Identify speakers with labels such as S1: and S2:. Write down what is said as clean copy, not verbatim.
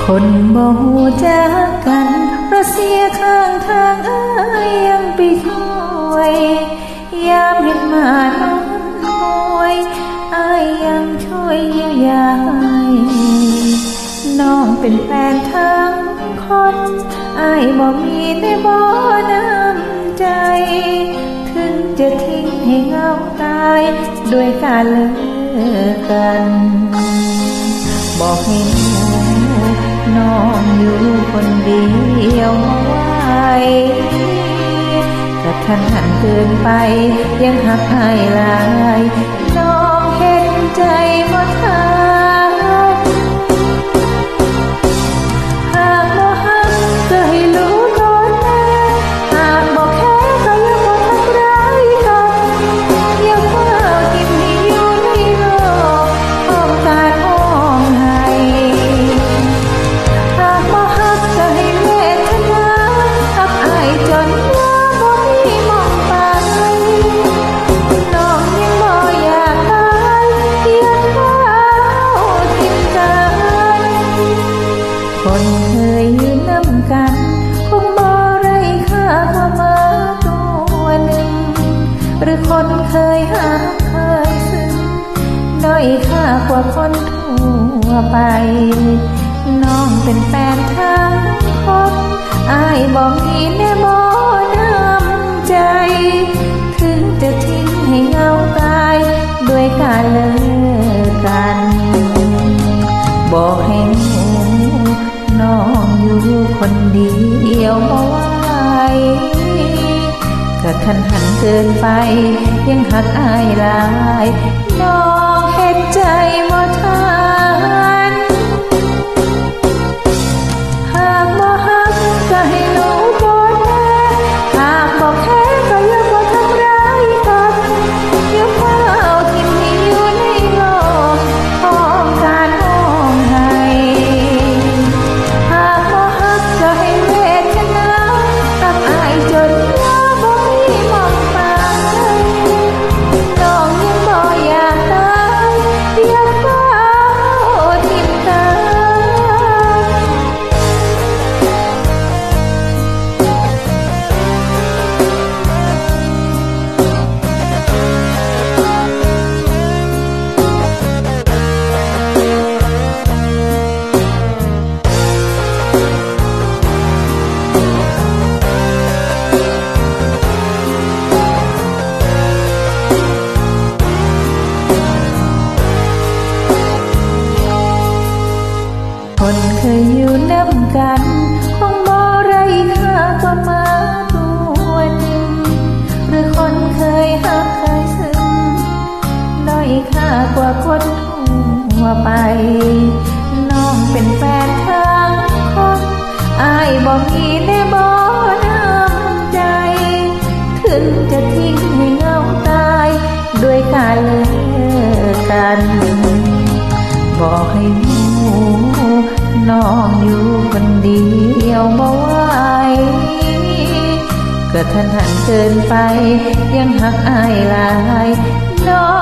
S1: คนบ่ฮู้จักกันเพราะเสียข้างทางอ้ายยังไปช่วยยามเห็นหมานอนป่วยอ้ายยังช่วยเยียวยาน้องเป็นแฟนทั้งคนอ้ายบ่มีในบ่น้ำใจถึงจะทิ้งให้เหงาตายด้วยการเลิกกันบอกให้น้องอยู่คนเดียวเอาไว้กระทันหันเกินไปยังหักให้หลายน้องเห็นใจบ่ทันหากบ่ฮักก็ให้รู้ก่อนแน่หากบ่แค่ก็อย่าบ่ทำร้ายกันอย่าเฝ้าทิ่มให้อยู่ในโลกอ้อมกาดอ้อมให้หากบ่ฮักก็ให้เวทนาหักอ้ายจนว่าบ่มีมองไปน้องยังบ่อยากตายอย่าเฝ้าทิ่มกันคนเคยยืนนำกันคงบ่ไร้ค่าความหมายตัวหนึ่งหรือคนเคยหักเคยซึ้งด้อยค่ากว่าคนทั่วไปน้องเป็นแฟนทั้งคนอ้ายบ่มีแน่บ่น้ำใจถึงจะทิ้งให้เหงาตายด้วยการเลิกกันบอกให้น้องอยู่คนเดียวบ่ไหวกระทันหันเกินไปยังหักอ้ายหลายน้องเห็นใจบ่ทันหากบ่ฮักก็ให้รู้ก่อนแน่หากบ่แค่ก็อย่าบ่ทำร้ายกันอย่าเฝ้าทิ่มให้อยู่ในโลกอ้อมกาดอ้อมให้หากบ่ฮักก็ให้เวทนาหักอ้ายจนว่าบ่มีมองไปน้องยังบ่อยากตายอย่าเฝ้าทิ่มกัน คนเคยอยู่นำกันคงบ่ไร้ค่ากว่าหมาตัวหนึ่งหรือคนเคยหักเคยซึ้งด้อยค่ากว่าคนทั่วไปน้องเป็นแฟนทั้งคนอ้ายบ่มีแน่บ่น้ำใจถึงจะทิ้งให้เหงาตายด้วยการเลิกกันบอกให้น้องอยู่คนเดียวบ่ไหวกระทันหันเกินไปยังหักอ้ายหลายน้อง